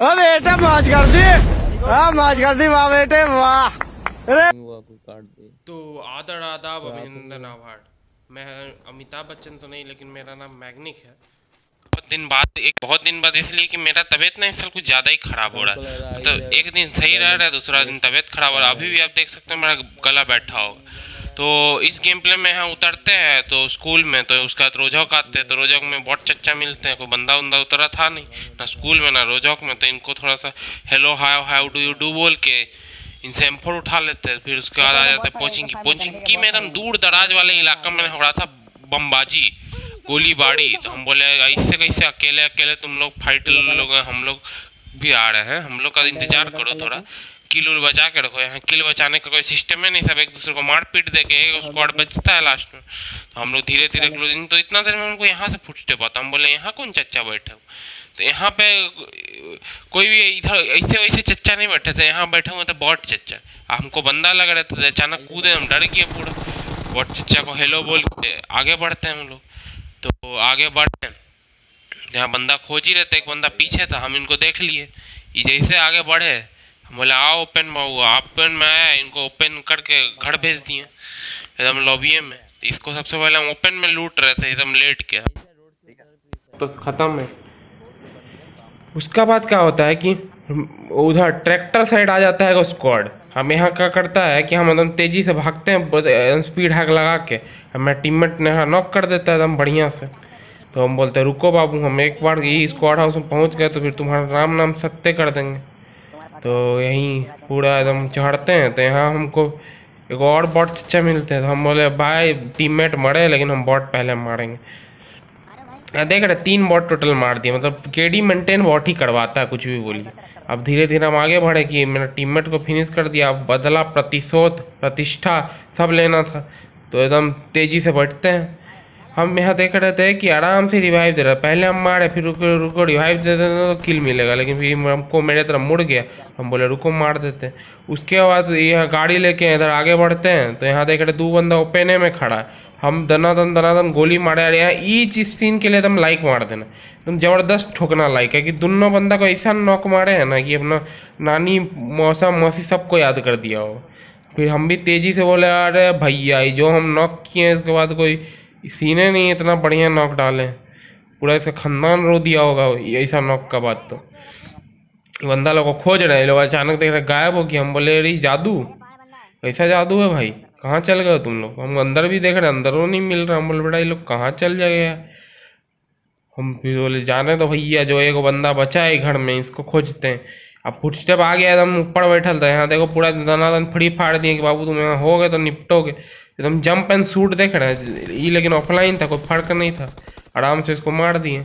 ओ बेटा मौज कर दी। हाँ मौज कर दी वाह बेटे वाह। तो आदर आदाब अभिनंदन आभार। मैं अमिताभ बच्चन तो नहीं, लेकिन मेरा नाम मैग्निक है। बहुत दिन बाद इसलिए कि मेरा तबीयत ना इस साल कुछ ज़्यादा ही ख़राब हो रहा है। मतलब एक दिन सही रह रहा है, दूसरा दिन तबीयत ख़राब हो रहा है। अभी भी आप देख सकते हैं मेरा गला बैठा होगा। तो इस गेम प्ले में यहाँ उतरते हैं तो स्कूल में, तो उसके बाद रोजौक आते हैं। तो रोजौक में बहुत चच्चा मिलते हैं, कोई बंदा उंदा उतरा था नहीं ना स्कूल में ना रोजौक में। तो इनको थोड़ा सा hello hi how do you do बोल के इनसे M4 उठा लेते हैं। फिर उसके बाद आ जाते हैं पोचिंग की में एकदम दूर दराज वाले इलाका में हो रहा था बमबाजी गोलीबारी। तो हम बोले ऐसे कैसे अकेले अकेले तुम लोग फाइट लोग, हम लोग भी आ रहे हैं, हम लोग का इंतजार करो थोड़ा, किल उल बचा के रखो। यहाँ किल बचाने का कोई सिस्टम है नहीं, सब एक दूसरे को मार पीट दे के एक स्क्वाड बचता है लास्ट में। तो हम लोग धीरे धीरे क्लोजिंग, तो इतना देर में हमको यहाँ से फुटते पाता। हम बोले यहाँ कौन चच्चा बैठे हो? तो यहाँ पे कोई भी इधर ऐसे वैसे चच्चा नहीं बैठे थे, यहाँ बैठे हुए थे बॉट चच्चा। हमको बंदा लग रहा था, अचानक कूदे, हम डर गए पूरा। बॉट चच्चा को हेलो बोल के आगे बढ़ते हैं हम लोग। तो आगे बढ़ते हैं, जहाँ बंदा खोज ही रहते, एक बंदा पीछे था, हम इनको देख लिए। ये जैसे आगे बढ़े हम बोले आओ ओपन बाबू। ओपन में आया, इनको ओपन करके घर भेज दिए एकदम लॉबी में। तो इसको सबसे पहले हम ओपन में लूट रहे थे एकदम लेट के, तो ख़त्म है। उसका बाद क्या होता है कि उधर ट्रैक्टर साइड आ जाता है स्क्वाड। हम यहाँ क्या करता है कि हम एकदम तेज़ी से भागते हैं, स्पीड हैक लगा के। हमें टीममेट ने यहाँ नॉक कर देता है एकदम बढ़िया से। तो हम बोलते हैं रुको बाबू, हम एक बार ये स्क्वाड हाउस में पहुँच गए तो फिर तुम्हारा राम नाम सत्य कर देंगे। तो यहीं पूरा एकदम चढ़ते हैं। तो यहाँ हमको एक और बॉट चच्चा मिलते हैं। तो हम बोले भाई टीममेट मरे लेकिन हम बॉट पहले मारेंगे। देख रहे 3 बॉट टोटल मार दिए, मतलब केडी मेंटेन बॉट ही करवाता है कुछ भी बोलिए। अब धीरे धीरे हम आगे बढ़े कि मेरा टीममेट को फिनिश कर दिया। अब बदला प्रतिशोध प्रतिष्ठा सब लेना था, तो एकदम तेज़ी से बढ़ते हैं। हम यहाँ देख रहे थे कि आराम से रिवाइव दे रहा है। पहले हम मारे, फिर रुको रुको रिवाइव दे देते तो किल मिलेगा, लेकिन फिर हमको मेरे तरफ मुड़ गया। हम बोले रुको मार देते हैं। उसके बाद यहाँ गाड़ी लेके इधर आगे बढ़ते हैं। तो यहाँ देख रहे 2 बंदा ओपन में खड़ा है। हम दनादन गोली मारे। रहे हैं ईच सीन के लिए एकदम लाइक मार देना, एकदम ज़बरदस्त ठोकना लाइक है कि दोनों बंदा को ऐसा नॉक मारे हैं ना कि अपना नानी मौसा मौसी सबको याद कर दिया हो। फिर हम भी तेज़ी से बोले अरे भैया जो हम नॉक किए हैं उसके बाद कोई सीने नहीं इतना बढ़िया नॉक डाले, पूरा इसका खानदान रो दिया होगा ऐसा नॉक का बात। तो बंदा लोग को खोज रहे हैं, लोग अचानक देख रहे गायब हो गया। हम बोले अरे जादू, ऐसा जादू है भाई, कहाँ चल गए तुम लोग? हम अंदर भी देख रहे हैं, अंदर वो नहीं मिल रहा। हम बोले बेटा ये लोग कहाँ चल जाए। हम फिर बोले जाने तो भैया, जो एक बंदा बचा है घर में इसको खोजते हैं। अब फुटस्टेप आ गया, एकदम ऊपर बैठल था। यहाँ देखो पूरा दनादन फ्री फाड़ दिए कि बाबू तुम यहाँ हो गए तो निपटोगे। एकदम जंप एंड शूट देख रहे हैं ये, लेकिन ऑफलाइन था, कोई फर्क नहीं था। आराम से इसको मार दिए।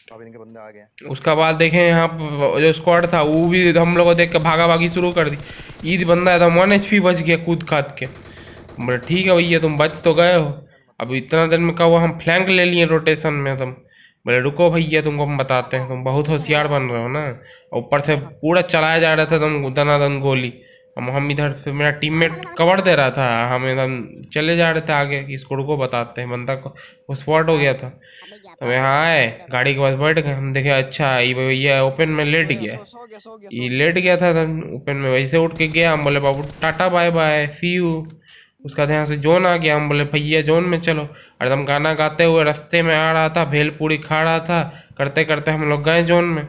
उसका बाद देखें यहाँ जो स्क्वाड था वो भी हम लोग को देख के भागा भागी शुरू कर दी। ईद बंदा एकदम 1 HP बच गया कूद खाद के। बोले ठीक है भैया तुम बच तो गए हो। अब इतना देर में क्या हुआ, हम फ्लैंक ले लिए रोटेशन में। तुम बोले रुको भैया तुमको हम बताते हैं, तुम बहुत होशियार बन रहे हो ना। ऊपर से पूरा चलाया जा रहा था तुम दनादन गोली। हम इधर से मेरा टीममेट कवर दे रहा था, हम एकदम चले जा रहे थे आगे कि इसको रुको बताते हैं। बंदा को वो स्पॉट हो गया था। तो यहाँ आए, गाड़ी के पास बैठ गए। हम देखे अच्छा ये भैया ओपन में लेट गया, ये लेट गया था ओपन में, वैसे उठ के गया। हम बोले बाबू tata bye bye see you. उसका यहाँ से जोन आ गया। हम बोले भैया जोन में चलो। और एकदम गाना गाते हुए रास्ते में आ रहा था, भेलपूरी खा रहा था। करते करते हम लोग गए जोन में।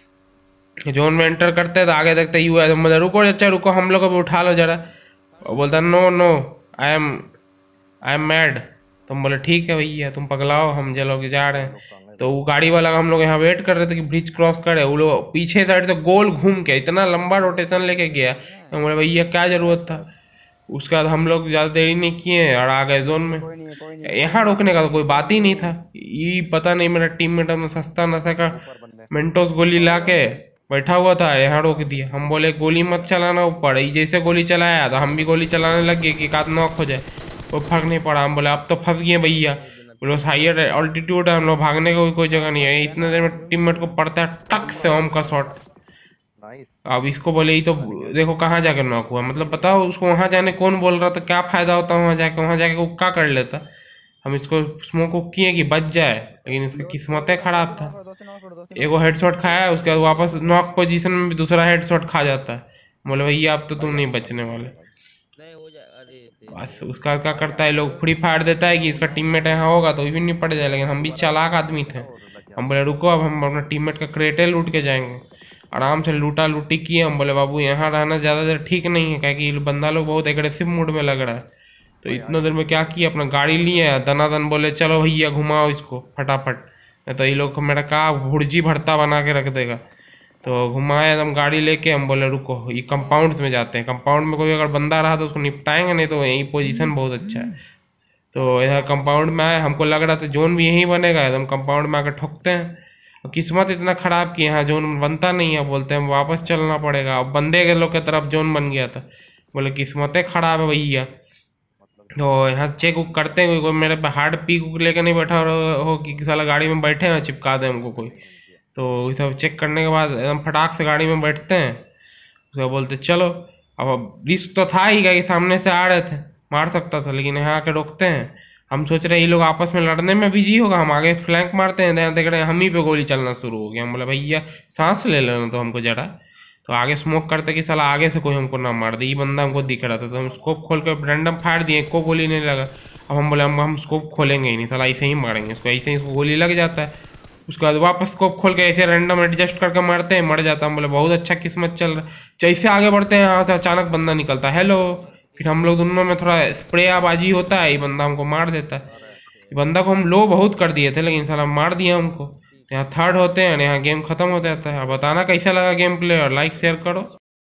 जोन में एंटर करते तो आगे देखते यू है। बोले रुको अच्छा रुको, हम लोग को भी उठा लो जरा। बोलता no no I am mad. तुम बोले ठीक है भैया तुम पगलाओ, हम लोग जा रहे हैं। तो वो गाड़ी वाला हम लोग यहाँ वेट कर रहे थे कि ब्रिज क्रॉस करे। वो लोग पीछे साइड से गोल घूम के इतना लंबा रोटेशन लेके गया। हम बोले भैया क्या जरूरत था। उसके बाद हम लोग ज़्यादा देरी नहीं किए और आ गए जोन में। यहाँ रोकने का तो कोई बात ही नहीं था। ये पता नहीं मेरा टीममेट में सस्ता नशा का मेंटोस गोली ला के बैठा हुआ था, यहाँ रोक दिया। हम बोले गोली मत चलाना ऊपर। ये जैसे गोली चलाया तो हम भी गोली चलाने लग गए कि कात नॉक हो जाए, कोई फर्क नहीं पड़ा। हम बोले अब तो फंस गए भैया। बोलो हाइयर ऑल्टीट्यूड है, हम लोग भागने का कोई जगह नहीं है। इतने देर में टीममेट को पड़ता है टक से होम का शॉट। अब इसको बोले ही तो देखो कहाँ जाकर नॉक हुआ। मतलब बताओ उसको वहां जाने कौन बोल रहा था, क्या फायदा होता वहां जाके वो क्या कर लेता। हम इसको स्मोक को किए कि बच जाए, लेकिन इसका किस्मत खराब था। एगो हेडशॉट खाया, उसके बाद वापस नॉक पोजीशन में भी दूसरा हेडशॉट खा जाता है। बोले भैया अब तो तुम नहीं बचने वाले। बस उसका क्या करता है, लोग फ्री फायर देता है कि इसका टीममेट यहाँ होगा तो भी नहीं पड़ जाए, लेकिन हम भी चालाक आदमी थे। हम बोले रुको, अब हम अपना टीममेट का क्रेटे लूट के जाएंगे। आराम से लूटा लूटी किए। हम बोले बाबू यहाँ रहना ज़्यादा देर ठीक नहीं है, क्योंकि बंदा लोग बहुत एग्रेसिव मूड में लग रहा है। तो इतना देर में क्या किया, अपना गाड़ी लिए दनादन बोले चलो भैया घुमाओ इसको फटाफट, नहीं तो ये लोग मेरा कहा भुर्जी भरता बना के रख देगा। तो घुमाए एकदम गाड़ी लेके। हम बोले रुको ये कंपाउंड्स में जाते हैं, कंपाउंड में कोई अगर बंदा रहा तो उसको निपटाएंगे, नहीं तो यही पोजीशन बहुत अच्छा है। तो इधर कंपाउंड में आए, हमको लग रहा था जोन भी यहीं बनेगा, एकदम कंपाउंड में आकर ठोकते हैं। किस्मत इतना ख़राब कि यहाँ जोन बनता नहीं है, बोलते हैं वापस चलना पड़ेगा। अब बंदे के लोग की तरफ जोन बन गया था। बोले किस्मतें ख़राब है भैया। तो यहाँ चेक उक करते हैं, कोई मेरे पे हार्ड पीक उक लेके नहीं बैठा हो कि साला गाड़ी में बैठे हैं चिपका दे हमको कोई। तो ये सब चेक करने के बाद एकदम फटाक से गाड़ी में बैठते हैं। उसको बोलते चलो। अब रिस्क तो था ही कि सामने से आ रहे थे, मार सकता था, लेकिन यहाँ आके रोकते हैं। हम सोच रहे हैं ये लोग आपस में लड़ने में बिजी होगा, हम आगे फ्लैंक मारते हैं, देख रहे हैं हम ही पे गोली चलना शुरू हो गया। हम बोले भैया सांस ले लेना तो हमको जरा। तो आगे स्मोक करते कि साला आगे से कोई हमको ना मार दे। ये बंदा हमको दिख रहा था तो हम स्कोप खोल कर रैंडम फाड़ दिए, को गोली नहीं लगा। अब हम बोले हम स्कोप खोलेंगे ही नहीं, साला ऐसे ही मारेंगे इसको, ऐसे ही इसको गोली लग जाता है। उसके बाद वापस स्कोप खोल के ऐसे रैंडम एडजस्ट करके मारते हैं, मर जाता है। हम बोले बहुत अच्छा किस्मत चल रहा है। जैसे आगे बढ़ते हैं यहाँ से अचानक बंदा निकलता है, हेलो। फिर हम लोग दोनों में थोड़ा स्प्रे आबाजी होता है, ये बंदा हमको मार देता है। ये बंदा को हम लो बहुत कर दिए थे, लेकिन साला मार दिया हमको। यहाँ थर्ड होते हैं, यहाँ गेम खत्म हो जाता है। अब बताना कैसा लगा गेम प्ले, और लाइक शेयर करो।